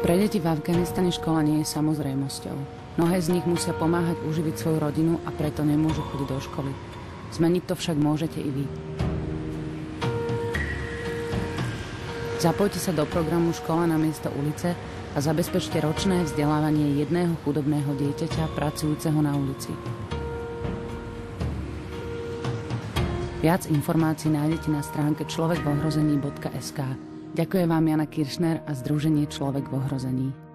Pre deti v Afganistane škola nie je samozrejmosťou. Mnohé z nich musia pomáhať uživiť svoju rodinu a preto nemôžu chodiť do školy. Zmeniť to však môžete i vy. Zapojte sa do programu Škola na miesto ulice a zabezpečte ročné vzdelávanie jedného chudobného dieťaťa pracujúceho na ulici. Viac informácií nájdete na stránke človekvohrození.sk. Ďakujem vám Jana Kiršner a Združenie Človek v ohrození.